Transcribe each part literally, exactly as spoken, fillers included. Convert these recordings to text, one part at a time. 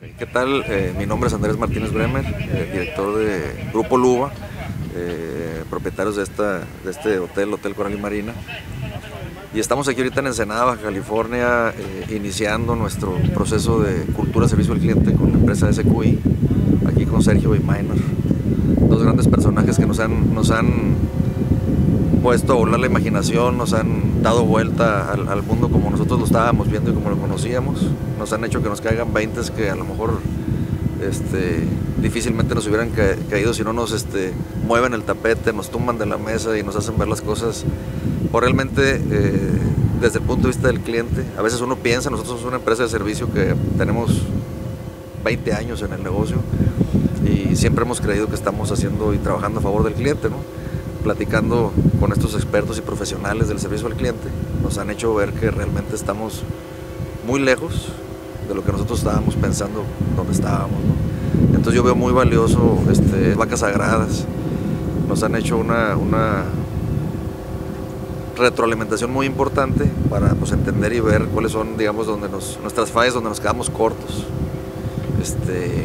¿Qué tal? Eh, mi nombre es Andrés Martínez Bremer, eh, director de Grupo Luba, eh, propietarios de, esta, de este hotel, Hotel Coral y Marina. Y estamos aquí ahorita en Ensenada, Baja California, eh, iniciando nuestro proceso de cultura servicio al cliente con la empresa S Q I, aquí con Sergio y Minor, dos grandes personajes que nos han, nos han puesto a volar la imaginación, nos han dado vuelta al, al mundo como nosotros lo estábamos viendo y como lo conocíamos, nos han hecho que nos caigan veintes que a lo mejor este, difícilmente nos hubieran ca caído si no nos este, mueven el tapete, nos tumban de la mesa y nos hacen ver las cosas o realmente eh, desde el punto de vista del cliente. A veces uno piensa, nosotros somos una empresa de servicio que tenemos veinte años en el negocio y siempre hemos creído que estamos haciendo y trabajando a favor del cliente, ¿no? Platicando con estos expertos y profesionales del servicio al cliente, nos han hecho ver que realmente estamos muy lejos de lo que nosotros estábamos pensando donde estábamos, ¿no? Entonces yo veo muy valioso este, vacas sagradas, nos han hecho una, una retroalimentación muy importante para pues, entender y ver cuáles son, digamos, donde nos, nuestras fallas, donde nos quedamos cortos. Este,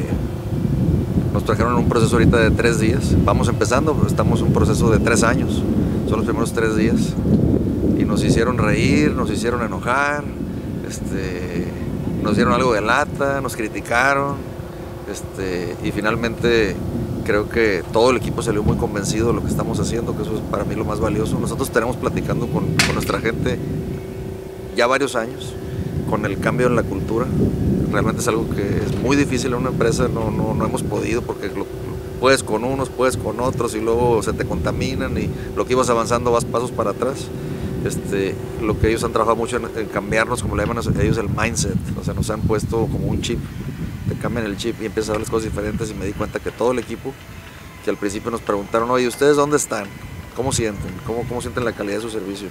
Nos trajeron un proceso ahorita de tres días, vamos empezando, estamos en un proceso de tres años, son los primeros tres días y nos hicieron reír, nos hicieron enojar, este, nos dieron algo de lata, nos criticaron este, y finalmente creo que todo el equipo salió muy convencido de lo que estamos haciendo, que eso es para mí lo más valioso. Nosotros tenemos platicando con, con nuestra gente ya varios años, con el cambio en la cultura. Realmente es algo que es muy difícil en una empresa, no, no, no hemos podido porque lo, puedes con unos, puedes con otros y luego se te contaminan y lo que ibas avanzando vas pasos para atrás. Este, lo que ellos han trabajado mucho en, en cambiarnos, como le llaman ellos, el mindset, o sea, nos han puesto como un chip, te cambian el chip y empiezas a ver las cosas diferentes y me di cuenta que todo el equipo, que al principio nos preguntaron, oye, ¿ustedes dónde están? ¿Cómo sienten? ¿Cómo, cómo sienten la calidad de su servicio?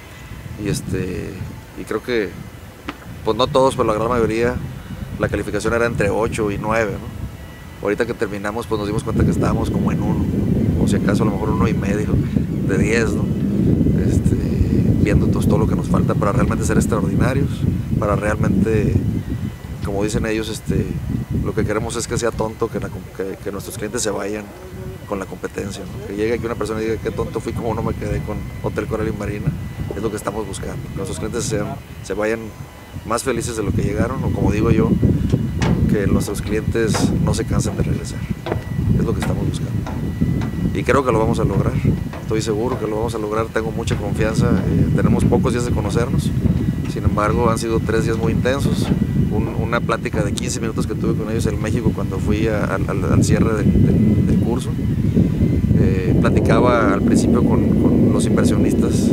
Y, este, y creo que, pues no todos, pero la gran mayoría, la calificación era entre ocho y nueve, ¿no? Ahorita que terminamos, pues nos dimos cuenta que estábamos como en uno, o si acaso a lo mejor uno y medio de diez, ¿no? Este, viendo todo, todo lo que nos falta para realmente ser extraordinarios, para realmente, como dicen ellos, este, lo que queremos es que sea tonto, que, la, que, que nuestros clientes se vayan con la competencia, ¿no? Que llegue aquí una persona y diga qué tonto fui, como no me quedé con Hotel Coral y Marina, es lo que estamos buscando, que nuestros clientes sean, se vayan más felices de lo que llegaron, o como digo yo, que nuestros clientes no se cansen de regresar. Es lo que estamos buscando. Y creo que lo vamos a lograr. Estoy seguro que lo vamos a lograr, tengo mucha confianza. Eh, tenemos pocos días de conocernos. Sin embargo, han sido tres días muy intensos. Un, una plática de quince minutos que tuve con ellos en México cuando fui a, al, al cierre del, del, del curso. Eh, platicaba al principio con, con los inversionistas.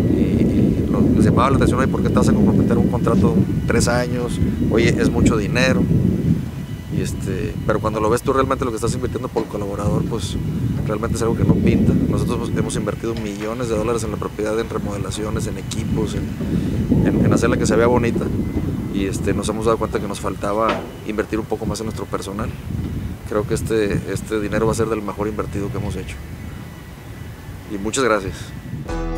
Les llamaba la atención, ¿por qué te vas a comprometer un contrato de tres años? Oye, es mucho dinero. Y este, pero cuando lo ves tú realmente lo que estás invirtiendo por colaborador, pues realmente es algo que no pinta. Nosotros hemos invertido millones de dólares en la propiedad, en remodelaciones, en equipos, en, en, en hacerla que se vea bonita. Y este, nos hemos dado cuenta que nos faltaba invertir un poco más en nuestro personal. Creo que este, este dinero va a ser del mejor invertido que hemos hecho. Y muchas gracias.